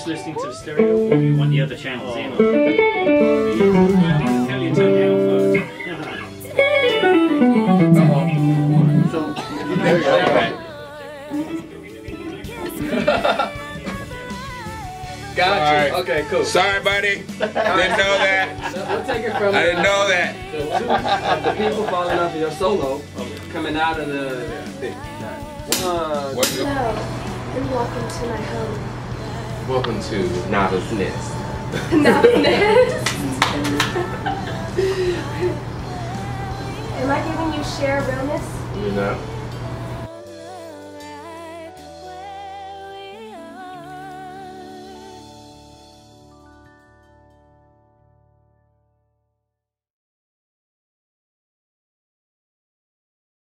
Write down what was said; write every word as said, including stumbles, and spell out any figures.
just listening to the stereo, or you want the other channels in? Tell you to turn down first. So, There you go. got you. Alright. Okay, cool. Sorry, buddy. Didn't know that. So we'll take it from I didn't know that. the two of the people falling off of your solo coming out of the thing. One. What's the- Hello, and welcome to my home. Welcome to Nava's Nest. Nest. Am I giving you share realness? You know?